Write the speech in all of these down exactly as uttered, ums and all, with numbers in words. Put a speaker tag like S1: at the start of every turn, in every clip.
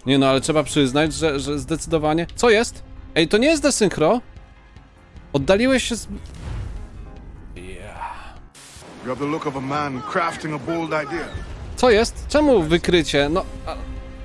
S1: Nie no, ale trzeba przyznać, że, że zdecydowanie... Co jest? Ej, to nie jest desynchro? Oddaliłeś się z... Yeah.
S2: You have the look of a man crafting a bold idea.
S1: Co jest? Czemu wykrycie? No... A...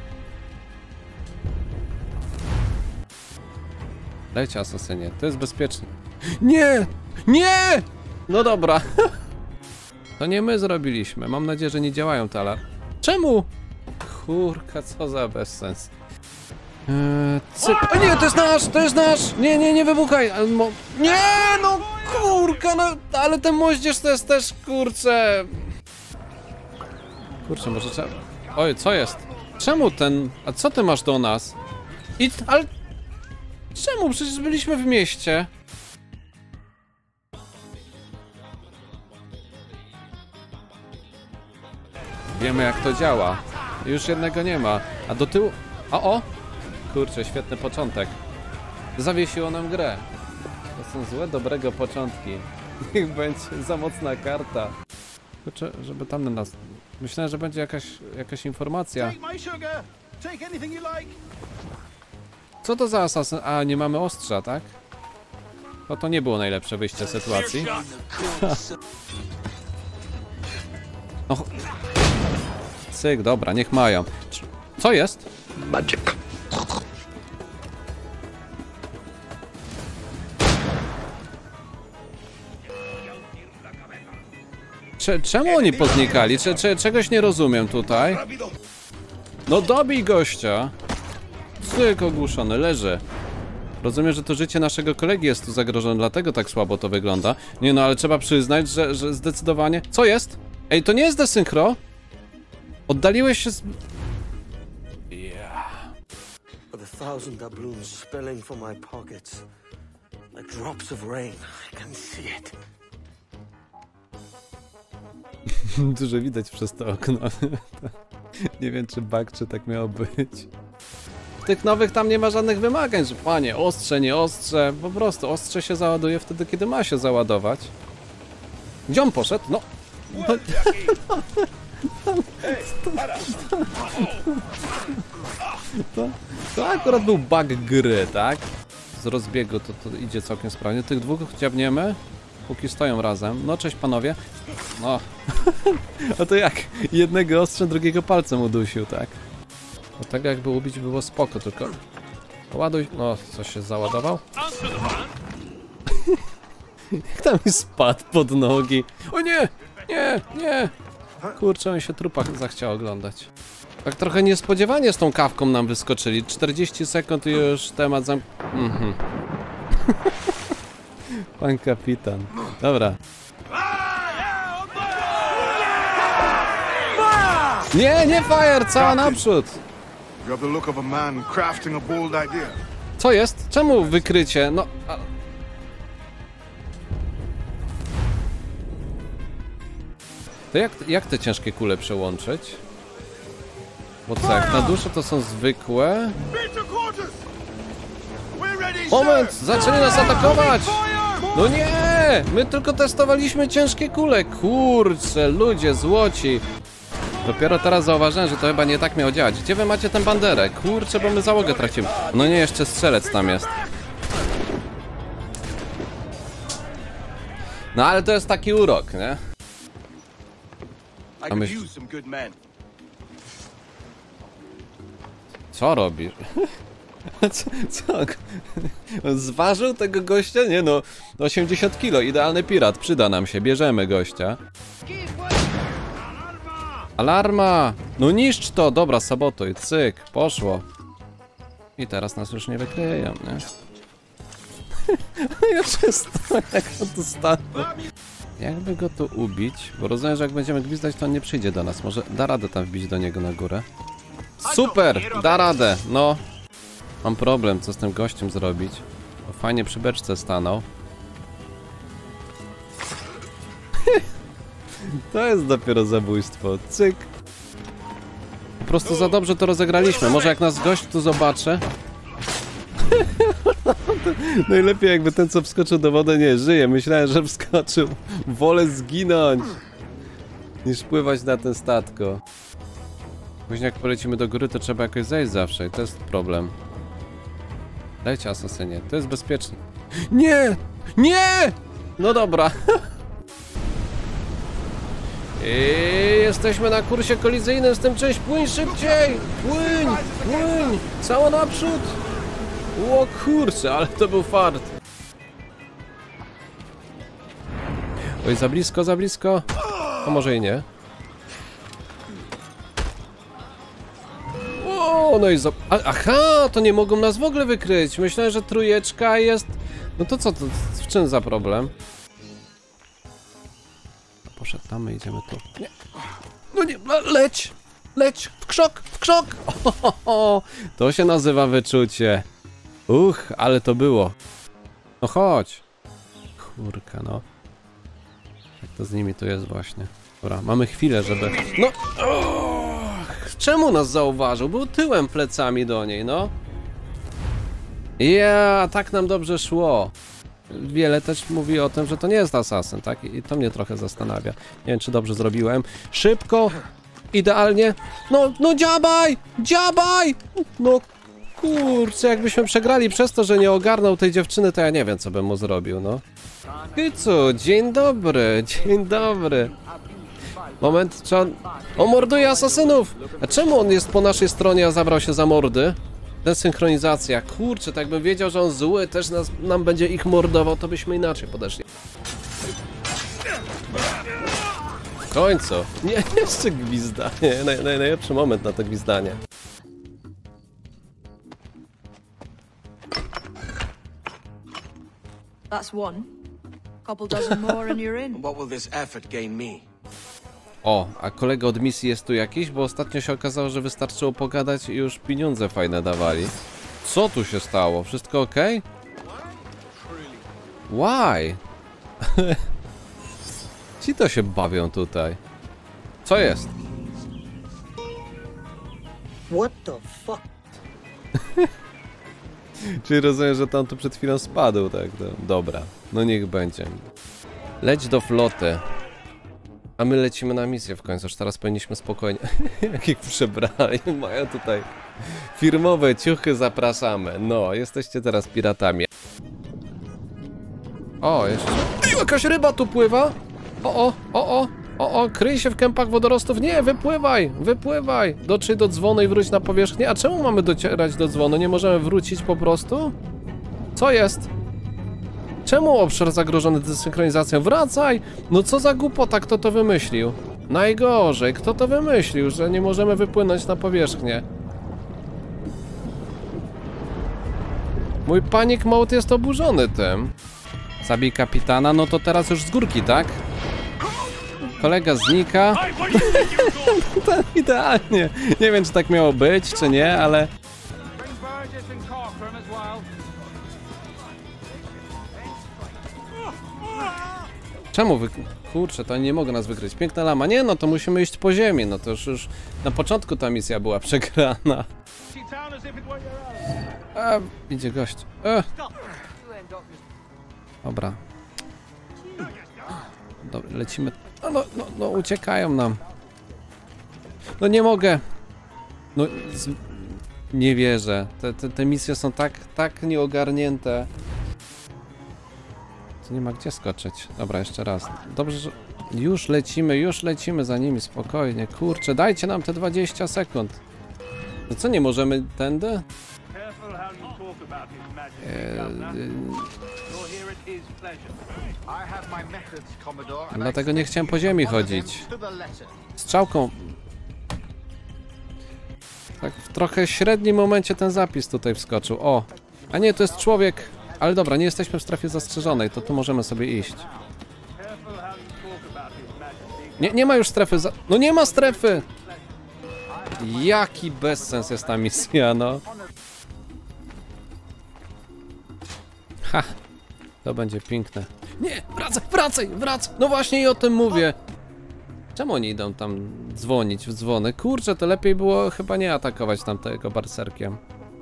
S1: Dajcie asasynie, to jest bezpieczne. Nie! Nie! No dobra. To nie my zrobiliśmy. Mam nadzieję, że nie działają te alarmy. Czemu? Kurka, co za bezsens. Eee, cyk. O nie, to jest nasz, to jest nasz! Nie, nie, nie wybuchaj! Mo... Nie, no kurka, no ale ten moździerz to jest też, kurczę... Kurczę, może trzeba... Oj, co jest? Czemu ten... A co ty masz do nas? I... ale... Czemu? Przecież byliśmy w mieście. Wiemy, jak to działa. Już jednego nie ma. A do tyłu... O, o! Kurczę, świetny początek. Zawiesiło nam grę. To są złe, dobrego początki. Niech będzie za mocna karta. Kurczę, żeby tam na nas... Myślałem, że będzie jakaś, jakaś informacja. Co to za asasyn? A, nie mamy ostrza, tak? No to nie było najlepsze wyjście z sytuacji. No. Cyk, dobra, niech mają. Co jest?
S3: Magic.
S1: Cze czemu oni poznikali? Cze cze czegoś nie rozumiem tutaj. No dobij gościa. Cyk, ogłuszony, leży. Rozumiem, że to życie naszego kolegi jest tu zagrożone, dlatego tak słabo to wygląda. Nie no, ale trzeba przyznać, że, że zdecydowanie... Co jest? Ej, to nie jest desynchro? Oddaliłeś się z... Yeah.
S4: The thousand doubloons spilling from my pockets. Like drops of rain. I can see it.
S1: Dużo widać przez to okno. Nie wiem, czy bug, czy tak miało być. W tych nowych tam nie ma żadnych wymagań, że panie, ostrze, nie ostrze. Po prostu ostrze się załaduje wtedy, kiedy ma się załadować. Gdzie on poszedł? No. No. To, to akurat był bug gry, tak? Z rozbiegu to, to idzie całkiem sprawnie. Tych dwóch ciabniemy, póki stoją razem. No cześć panowie. No. A to jak? Jednego ostrzem, drugiego palcem udusił, tak? No tego jakby ubić było spoko, tylko... Ładuj... No, coś się załadował? Jak tam mi spadł pod nogi? O nie! Nie! Nie! Kurczę, on się trupa zachciał oglądać. Tak trochę niespodziewanie z tą kawką nam wyskoczyli. czterdzieści sekund i już temat zam... Mhm. Pan kapitan. Dobra. Nie, nie fire! Cała naprzód!
S2: You have the look of a man crafting a bold idea.
S1: Co jest? Czemu wykrycie? No... A... To jak, jak te ciężkie kule przełączyć? Bo co, jak na duszę to są zwykłe... Moment! Zaczęli nas atakować! No nie! My tylko testowaliśmy ciężkie kule! Kurczę, ludzie złoci! Dopiero teraz zauważyłem, że to chyba nie tak miało działać. Gdzie wy macie tę banderę? Kurczę, bo my załogę tracimy. No nie, jeszcze strzelec tam jest. No ale to jest taki urok, nie? A my... Co robisz? Co, co? On zważył tego gościa? Nie no, osiemdziesiąt kilo, idealny pirat, przyda nam się, bierzemy gościa. Alarma! No niszcz to! Dobra, sabotuj, cyk, poszło. I teraz nas już nie wykryją, nie? Ja przestaję, jak on tu stanął. Jakby go tu ubić? Bo rozumiem, że jak będziemy gwizdać, to on nie przyjdzie do nas. Może da radę tam wbić do niego na górę? Super! Da radę! No. Mam problem, co z tym gościem zrobić. Bo fajnie przy beczce stanął. To jest dopiero zabójstwo. Cyk. Po prostu za dobrze to rozegraliśmy. Może jak nas gość tu zobaczy. Najlepiej jakby ten, co wskoczył do wody, nie żyje. Myślałem, że wskoczył. Wolę zginąć niż pływać na tym statku. Później jak polecimy do góry, to trzeba jakoś zejść zawsze i to jest problem. Leć, asasynie, to jest bezpieczne. Nie! Nie! No dobra. I jesteśmy na kursie kolizyjnym z tym czymś. Płyń szybciej! Płyń! Płyń! Cało naprzód! O kurczę, ale to był fart. Oj, za blisko, za blisko. A może i nie. O, no i za... A, aha, to nie mogą nas w ogóle wykryć. Myślałem, że trójeczka jest... No to co, to w czym za problem? Poszedł tam, my idziemy tu. Nie. No nie, leć! Leć! W krzok! W krzok! Ohoho, to się nazywa wyczucie. Uch, ale to było. No chodź. Kurka, no. Jak to z nimi tu jest właśnie. Dobra, mamy chwilę, żeby... No! Och, czemu nas zauważył? Był tyłem, plecami do niej, no. Ja, tak nam dobrze szło. Wiele też mówi o tym, że to nie jest asasyn, tak? I to mnie trochę zastanawia. Nie wiem, czy dobrze zrobiłem. Szybko! Idealnie! No, no dziabaj! Dziabaj! No kurczę, jakbyśmy przegrali przez to, że nie ogarnął tej dziewczyny, to ja nie wiem, co bym mu zrobił, no. Kycu, dzień dobry, dzień dobry. Moment, czy on... On morduje asasynów! A czemu on jest po naszej stronie, a zabrał się za mordy? Desynchronizacja, kurczę, tak bym wiedział, że on zły, też nas, nam będzie ich mordował, to byśmy inaczej podeszli. W końcu. Nie, jeszcze gwizdanie. Naj, naj, najlepszy moment na to gwizdanie.
S3: That's one. Couple dozen more and you're in.
S4: What will this effort gain me?
S1: O, a kolega od misji jest tu jakiś? Bo ostatnio się okazało, że wystarczyło pogadać i już pieniądze fajne dawali. Co tu się stało? Wszystko ok? Why? Ci to się bawią tutaj. Co jest?
S4: What the fuck?
S1: Czyli rozumiem, że tam tu przed chwilą spadł, tak? No, dobra, no niech będzie. Leć do floty. A my lecimy na misję w końcu, już teraz powinniśmy spokojnie... Jak ich przebrali, mają tutaj firmowe ciuchy, zapraszamy. No, jesteście teraz piratami. O, jeszcze... Jakaś ryba tu pływa! O, o, o, o, o, o, kryj się w kępach wodorostów. Nie, wypływaj, wypływaj! Dotrzyj do dzwonu i wróć na powierzchnię. A czemu mamy docierać do dzwonu? Nie możemy wrócić po prostu? Co jest? Czemu obszar zagrożony desynchronizacją? Wracaj! No co za głupota, kto to wymyślił? Najgorzej, kto to wymyślił, że nie możemy wypłynąć na powierzchnię? Mój panic mode jest oburzony tym. Zabij kapitana, no to teraz już z górki, tak? Kolega znika. To idealnie. Nie wiem, czy tak miało być, czy nie, ale... Czemu wy... Kurczę, to oni nie mogą nas wykryć. Piękna lama. Nie, no to musimy iść po ziemi. No to już, już na początku ta misja była przegrana. A, idzie gość. E. Dobra. Dobra, lecimy. No, no, no, no, uciekają nam. No nie mogę. No, z... nie wierzę. Te, te, te misje są tak, tak nieogarnięte. Nie ma gdzie skoczyć. Dobra, jeszcze raz. Dobrze, że... Już lecimy, już lecimy za nimi, spokojnie. Kurczę, dajcie nam te dwadzieścia sekund. No co, nie możemy tędy? Eee, dlatego nie chciałem po ziemi chodzić. Strzałką. Tak w trochę średnim momencie ten zapis tutaj wskoczył. O! A nie, to jest człowiek. Ale dobra, nie jesteśmy w strefie zastrzeżonej, to tu możemy sobie iść. Nie, nie ma już strefy za... No nie ma strefy! Jaki bezsens jest ta misja, no. Ha! To będzie piękne. Nie! Wracaj, wracaj, wracaj! No właśnie i o tym mówię. Czemu oni idą tam dzwonić w dzwony? Kurczę, to lepiej było chyba nie atakować tamtego berserkiem.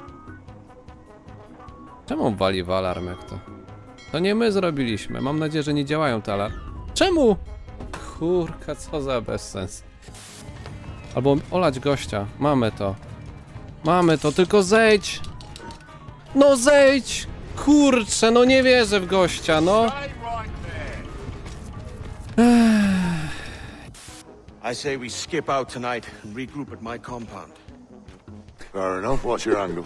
S1: Czemu wali w alarm jak to? To nie my zrobiliśmy. Mam nadzieję, że nie działają te alarmy. Czemu? Kurka, co za bezsens. Albo olać gościa. Mamy to. Mamy to, tylko zejdź! No zejdź! Kurczę, no nie wierzę w gościa, no!
S4: I say we skip out tonight and regroup at my compound.
S2: Fair enough. What's your angle?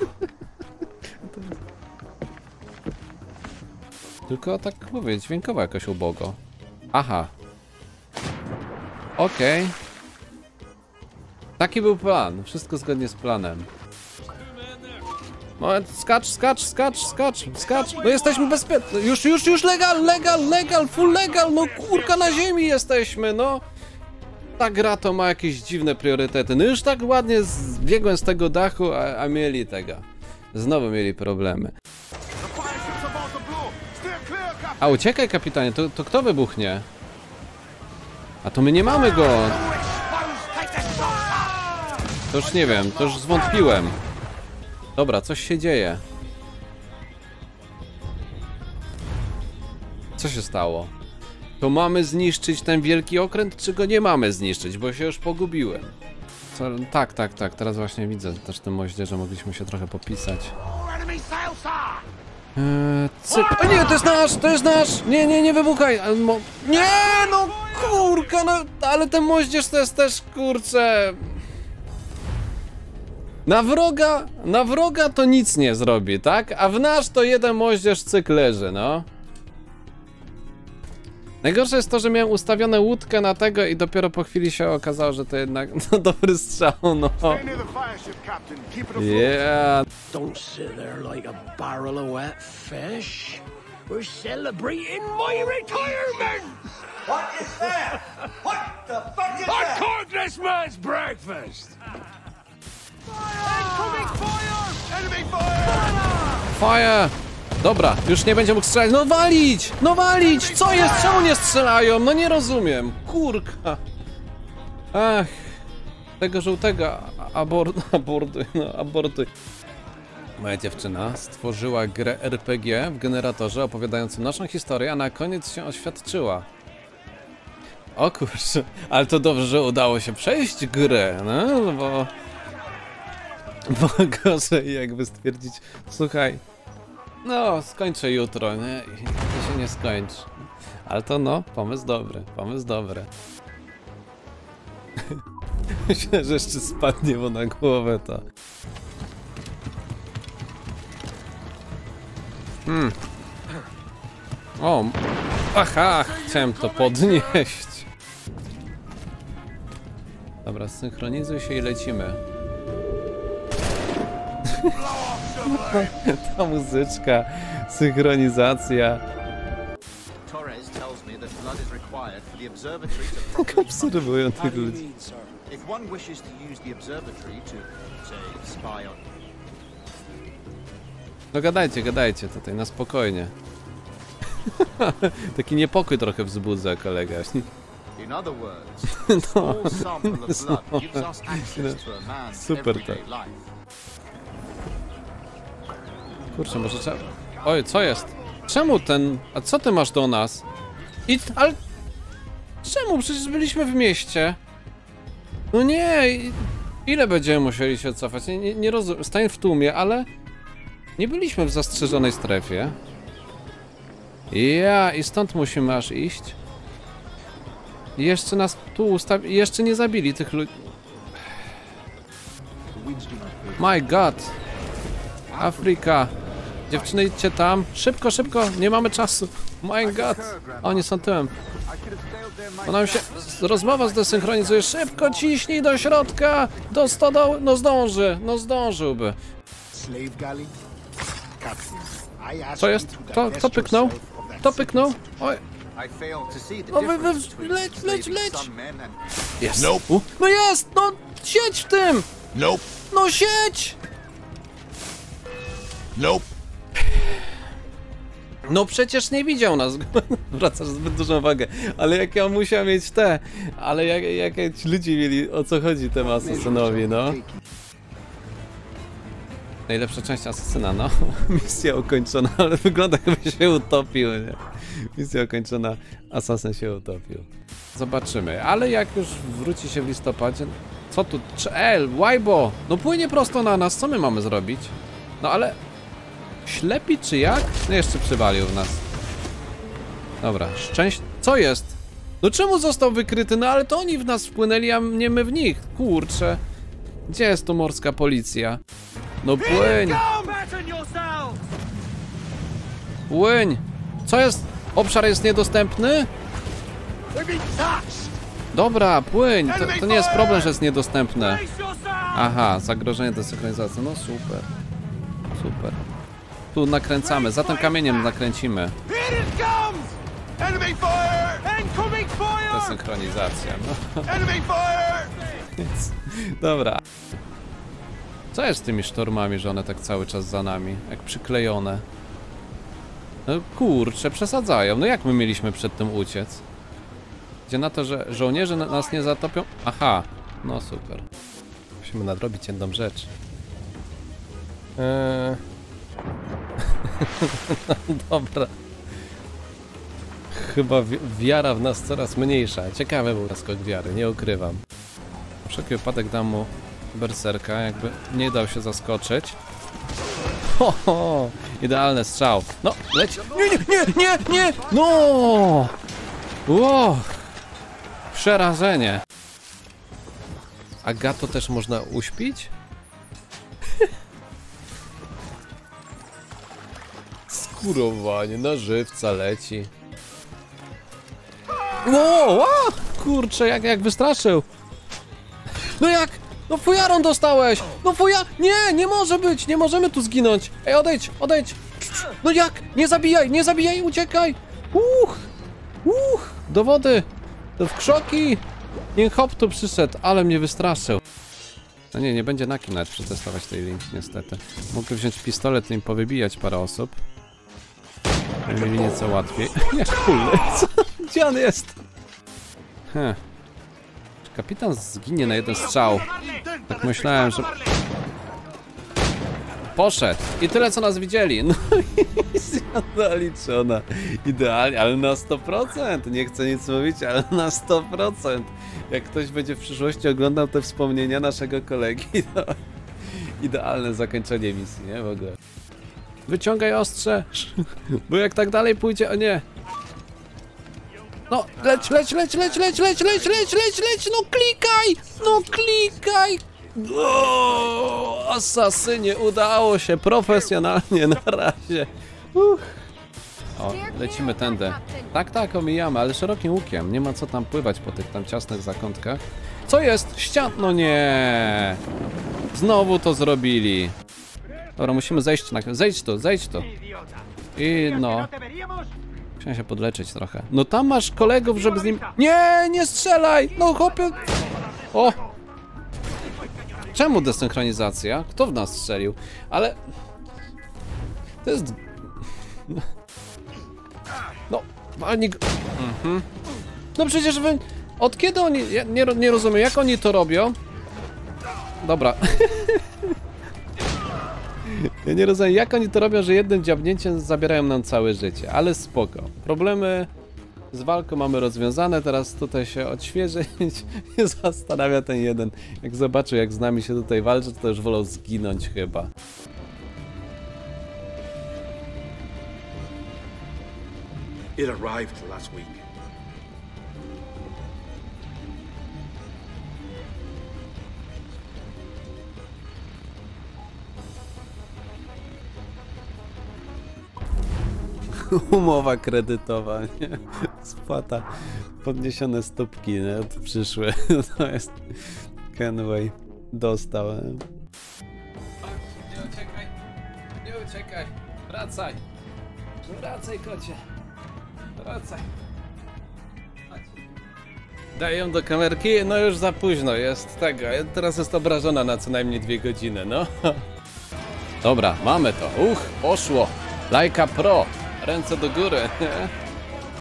S1: Tylko tak mówię, dźwiękowo jakoś ubogo. Aha. Okej. Okay. Taki był plan, wszystko zgodnie z planem. Moment, skacz, skacz, skacz, skacz, skacz. No jesteśmy bezpieczni. Już, już, już legal, legal, legal, full legal. No kurka, na ziemi jesteśmy, no. Ta gra to ma jakieś dziwne priorytety. No już tak ładnie zbiegłem z tego dachu, a, a mieli tego. Znowu mieli problemy. A uciekaj, kapitanie, to, to kto wybuchnie? A to my nie mamy go. To już nie wiem, to już zwątpiłem. Dobra, coś się dzieje. Co się stało? To mamy zniszczyć ten wielki okręt, czy go nie mamy zniszczyć? Bo się już pogubiłem. Co? Tak, tak, tak, teraz właśnie widzę też w tym moździerze, mogliśmy się trochę popisać. Eee, cyk. O nie, to jest nasz, to jest nasz! Nie, nie, nie wybuchaj! Mo... Nie, no kurka, no, ale ten moździerz to jest też, kurczę... Na wroga, na wroga to nic nie zrobi, tak? A w nasz to jeden moździerz cyk leży, no. Najgorsze jest to, że miałem ustawione łódkę na tego i dopiero po chwili się okazało, że to jednak no, dobry strzał, no. Yeah.
S4: Don't sit there like a barrel of wet fish. We're celebrating my retirement!
S5: What is that? What the fuck is
S4: I
S5: that?
S4: caught this man's breakfast!
S5: Incoming fire! Enemy fire!
S1: Fire! Dobra, już nie będzie mógł strzelać. No walić! No walić! Co jest? Czemu nie strzelają? No nie rozumiem. Kurka. Ach. Tego żółtego abor aborduj, no aborduj. Moja dziewczyna stworzyła grę R P G w generatorze opowiadającym naszą historię, a na koniec się oświadczyła. O kurczę, ale to dobrze, że udało się przejść grę, no bo... Bo gorzej jakby stwierdzić, słuchaj, no skończę jutro, nie? I to się nie skończy. Ale to no, pomysł dobry, pomysł dobry. Myślę, że jeszcze spadnie mu na głowę to. Hmm. O, aha, chciałem to podnieść. Dobra, synchronizuj się i lecimy. Ta muzyczka, synchronizacja.
S6: Torres tells me that blood is required for the observatory to properly
S1: Obserwują tych ludzi.
S6: If one wishes to use the observatory to, say, spy on...
S1: No gadajcie, gadajcie tutaj, na spokojnie. Taki niepokój trochę wzbudza kolega.
S6: In other words,
S1: No,
S6: all sample of blood gives us access to a man's
S1: super
S6: everyday
S1: tak.
S6: life.
S1: Kurczę, może trzeba... Oj, co jest? Czemu ten... A co ty masz do nas? I... ale... Czemu? Przecież byliśmy w mieście. No nie... Ile będziemy musieli się cofać? Nie, nie, nie rozumiem. Stań w tłumie, ale... Nie byliśmy w zastrzeżonej strefie. Ja, i stąd musimy aż iść. I jeszcze nas tu ustawi... Jeszcze nie zabili tych ludzi. My god. Afryka. Dziewczyny, idźcie tam. Szybko, szybko. Nie mamy czasu. My god. Oni są tyłem. Bo nam się rozmowa zdesynchronizuje. Szybko ciśnij do środka. Do stodoły. No zdąży. No zdążyłby. Co jest? Kto, kto pyknął? Kto pyknął? Oj. No wy, wy, leć, leć, leć. Jest. Nope. No jest. No siedź w tym.
S2: Nope.
S1: No siedź.
S2: Nope.
S1: No przecież nie widział nas. Wracasz zbyt dużą wagę. Ale jak ja musiał mieć te. Ale jak, jak ci ludzie mieli, o co chodzi temu asasynowi, no. Najlepsza część asasyna, no. Misja ukończona, ale wygląda jakby się utopił, nie? Misja ukończona, asasyn się utopił. Zobaczymy, ale jak już wróci się w listopadzie... Co tu? El, Łajbo! No płynie prosto na nas, co my mamy zrobić? No ale... Ślepi czy jak? No jeszcze przywalił w nas. Dobra, szczęść... Co jest? No czemu został wykryty? No ale to oni w nas wpłynęli, a nie my w nich. Kurczę. Gdzie jest tu morska policja? No płyń! Płyń! Co jest? Obszar jest niedostępny? Dobra, płyń! To, to nie jest problem, że jest niedostępne. Aha, zagrożenie do synchronizacji. No super. Super. Tu nakręcamy, za tym kamieniem nakręcimy. Desynchronizacja, no. Dobra. Co jest z tymi sztormami, że one tak cały czas za nami? Jak przyklejone. No kurczę, przesadzają. No jak my mieliśmy przed tym uciec? Gdzie na to, że żołnierze nas nie zatopią? Aha, no super. Musimy nadrobić jedną rzecz. Eee... no, dobra. Chyba wi wiara w nas coraz mniejsza. Ciekawy był skok wiary, nie ukrywam. Na wszelki wypadek dam mu berserka, jakby nie dał się zaskoczyć. Ho, ho, idealny strzał. No, leci. Nie, nie, nie, nie, nie! No! Wow! Przerażenie. A Gato też można uśpić? Skurowanie, na żywca leci. Wow, wow! Kurczę, jak, jak wystraszył. No jak? No fujarą dostałeś! No fuja... Nie, nie może być! Nie możemy tu zginąć! Ej, odejdź, odejdź! No jak? Nie zabijaj, nie zabijaj, uciekaj! Uch! Uch! Do wody! To w krzoki! Niech hop tu przyszedł, ale mnie wystraszył. No nie, nie będzie na kim nawet przetestować tej linki, niestety. Mogę wziąć pistolet i im powybijać parę osób. Mieli nieco łatwiej. Jak kulny, co? Gdzie on jest? Heh. Czy kapitan zginie na jeden strzał? Tak myślałem, że... Poszedł. I tyle, co nas widzieli. No i zaliczona. Idealnie, ale na sto procent. Nie chcę nic mówić, ale na sto procent. Jak ktoś będzie w przyszłości oglądał te wspomnienia naszego kolegi, to idealne zakończenie misji, nie? W ogóle. Wyciągaj ostrze, bo jak tak dalej pójdzie, o nie. No, leć, leć, leć, leć, leć, leć, leć, leć, leć, leć, no klikaj, no klikaj. O, asasynie, udało się, profesjonalnie na razie. Uch. O, lecimy tędy. Tak, tak, omijamy, ale szerokim łukiem, nie ma co tam pływać po tych tam ciasnych zakątkach. Co jest? Ścian, no nie. Znowu to zrobili. Dobra, musimy zejść na... Zejdź tu, zejdź tu. I no... Chciałem się podleczyć trochę. No tam masz kolegów, żeby z nim... Nie, nie strzelaj! No chłopie... O! Czemu desynchronizacja? Kto w nas strzelił? Ale... To jest... No, walnij go... Mhm. No przecież wy... Od kiedy oni... Ja nie, nie rozumiem, jak oni to robią? Dobra. Ja nie rozumiem, jak oni to robią, że jednym dziabnięciem zabierają nam całe życie, ale spoko. Problemy z walką mamy rozwiązane, teraz tutaj się odświeżyć i zastanawia ten jeden. Jak zobaczył, jak z nami się tutaj walczy, to już wolał zginąć chyba.
S5: It arrived last week.
S1: Umowa kredytowa, nie? Spłata, podniesione stópki, nie? Przyszły, to jest Kenway dostał. Nie uciekaj, nie uciekaj, wracaj, wracaj kocie, wracaj. Daję ją do kamerki, no już za późno jest tego, teraz jest obrażona na co najmniej dwie godziny, no. Dobra, mamy to, uch, poszło, Laika Pro. Ręce do góry.